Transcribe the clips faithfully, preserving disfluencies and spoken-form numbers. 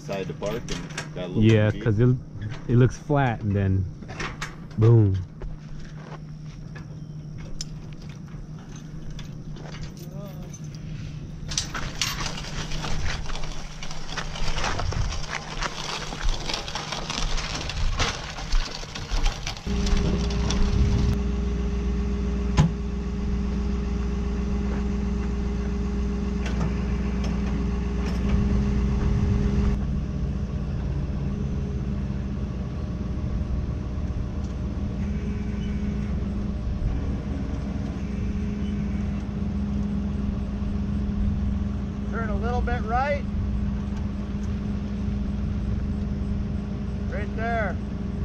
decide to bark and got a little Yeah, bit because it, it looks flat and then boom. Turn a little bit right. Right there.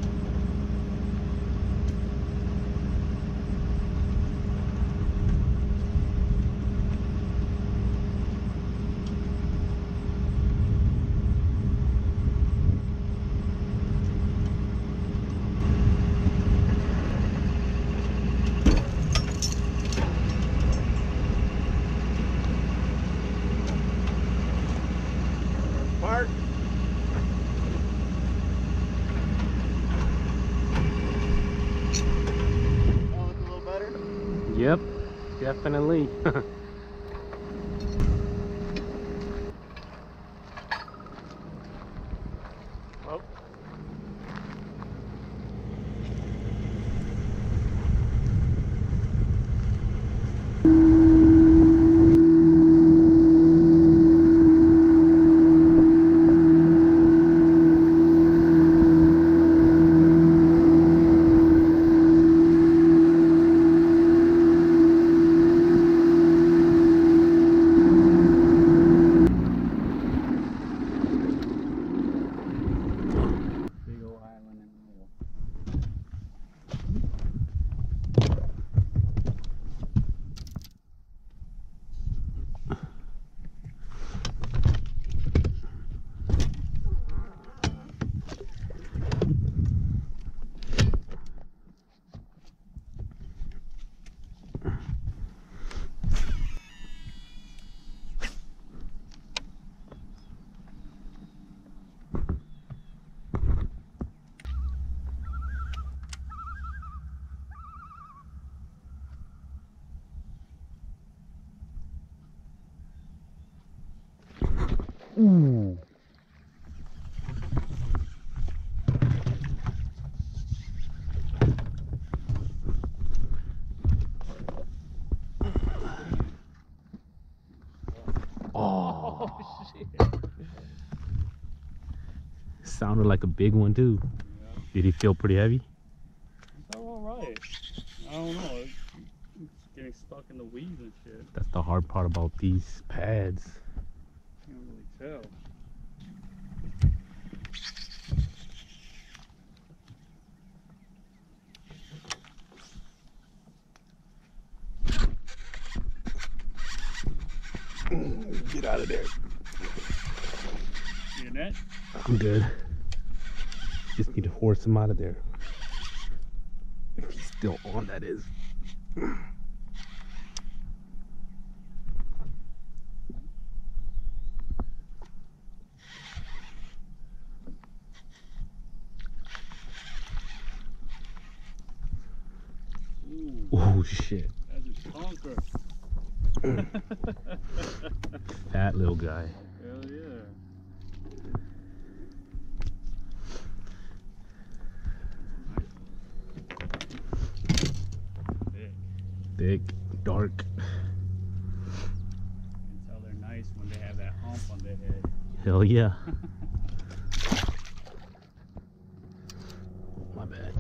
Park. That looks a little better. Yep, definitely. Oh. Big old island in the middle. Ooh. Oh, shit. sounded like a big one too. Yeah. Did he feel pretty heavy? It's all right. I don't know. It's, it's getting stuck in the weeds and shit. That's the hard part about these pads. Can't really tell. Get out of there. You in that? I'm good. Just need to force him out of there. If he's still on, that is. Ooh, Oh shit. that's a conquer. That little guy. Hell yeah. Big. Thick, dark. You can tell they're nice when they have that hump on their head. Hell yeah. My bad.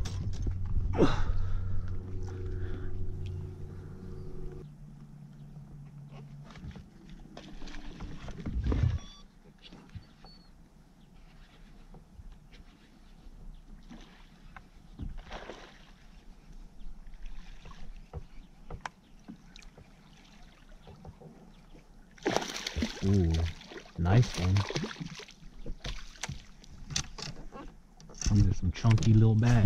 Ooh, nice one. These are some chunky little bass.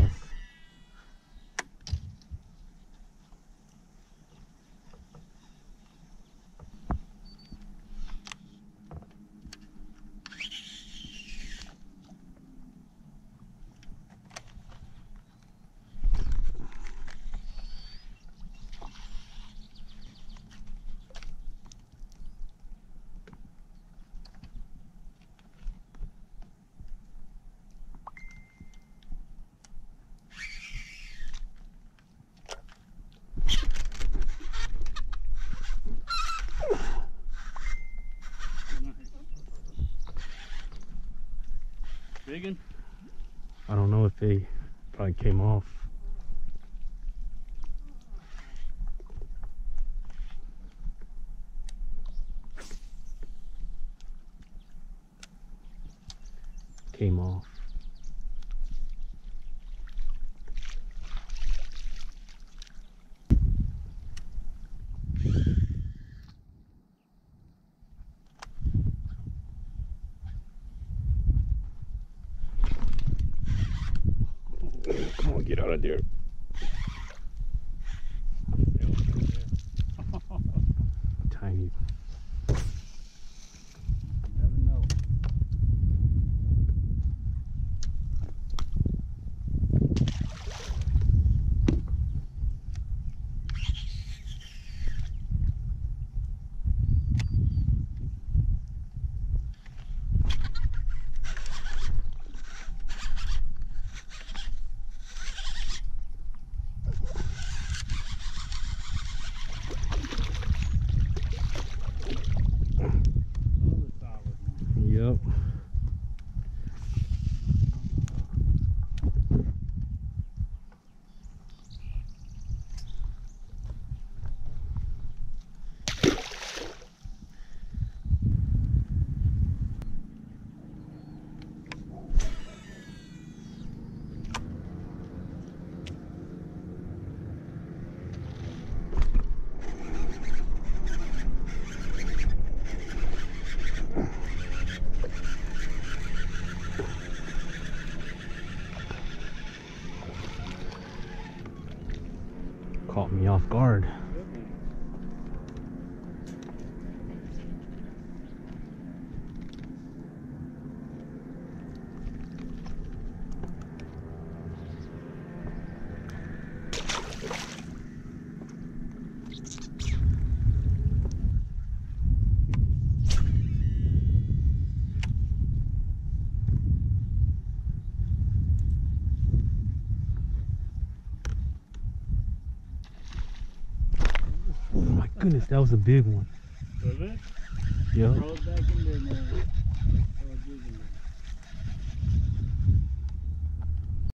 big one? I don't know if they probably came off. Came off. Come on, get out of there. Tiny. Never know. Yep. Caught me off guard. Oh my goodness, that was a big one. Was it? Yep. Throw it back in there, man. Throw a jig in there.